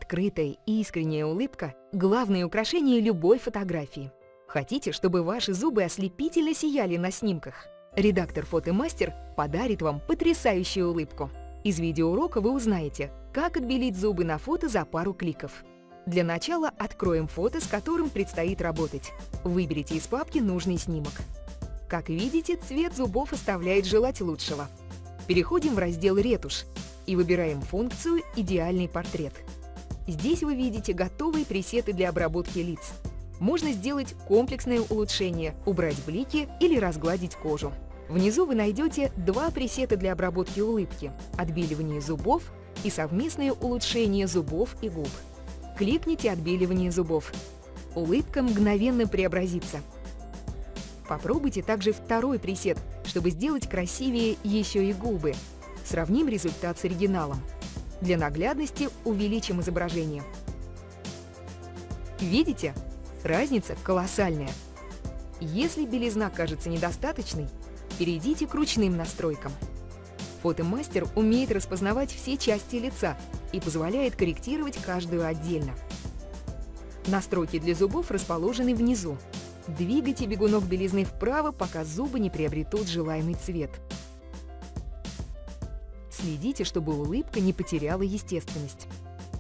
Открытая и искренняя улыбка – главное украшение любой фотографии. Хотите, чтобы ваши зубы ослепительно сияли на снимках? Редактор Фотомастер подарит вам потрясающую улыбку. Из видеоурока вы узнаете, как отбелить зубы на фото за пару кликов. Для начала откроем фото, с которым предстоит работать. Выберите из папки нужный снимок. Как видите, цвет зубов оставляет желать лучшего. Переходим в раздел «Ретушь» и выбираем функцию «Идеальный портрет». Здесь вы видите готовые пресеты для обработки лиц. Можно сделать комплексное улучшение, убрать блики или разгладить кожу. Внизу вы найдете два пресета для обработки улыбки – отбеливание зубов и совместное улучшение зубов и губ. Кликните «Отбеливание зубов». Улыбка мгновенно преобразится. Попробуйте также второй пресет, чтобы сделать красивее еще и губы. Сравним результат с оригиналом. Для наглядности увеличим изображение. Видите? Разница колоссальная. Если белизна кажется недостаточной, перейдите к ручным настройкам. Фотомастер умеет распознавать все части лица и позволяет корректировать каждую отдельно. Настройки для зубов расположены внизу. Двигайте бегунок белизны вправо, пока зубы не приобретут желаемый цвет. Следите, чтобы улыбка не потеряла естественность.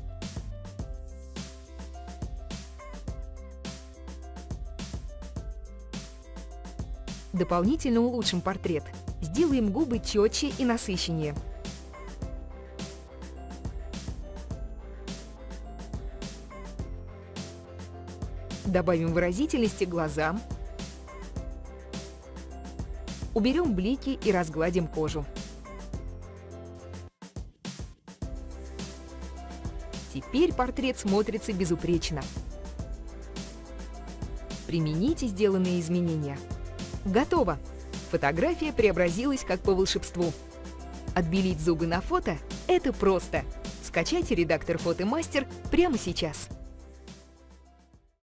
Дополнительно улучшим портрет. Сделаем губы четче и насыщеннее. Добавим выразительности глазам. Уберем блики и разгладим кожу. Теперь портрет смотрится безупречно. Примените сделанные изменения. Готово! Фотография преобразилась как по волшебству. Отбелить зубы на фото – это просто. Скачайте редактор Фотомастер прямо сейчас.